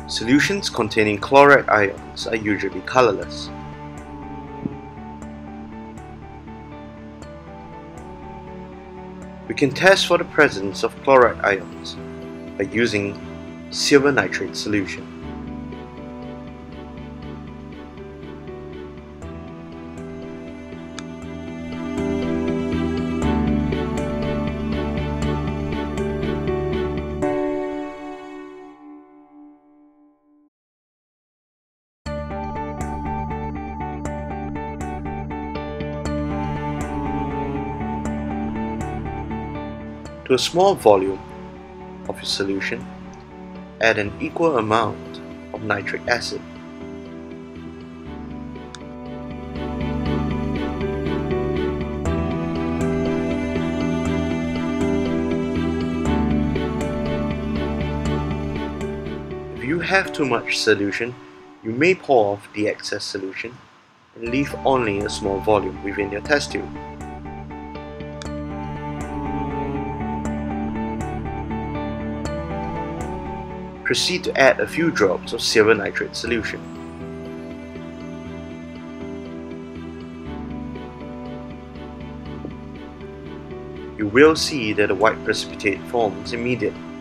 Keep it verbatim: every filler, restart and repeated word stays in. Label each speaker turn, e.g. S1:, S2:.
S1: Solutions containing chloride ions are usually colourless. We can test for the presence of chloride ions by using silver nitrate solution. To a small volume of your solution, add an equal amount of nitric acid. If you have too much solution, you may pour off the excess solution and leave only a small volume within your test tube. Proceed to add a few drops of silver nitrate solution. You will see that a white precipitate forms immediately.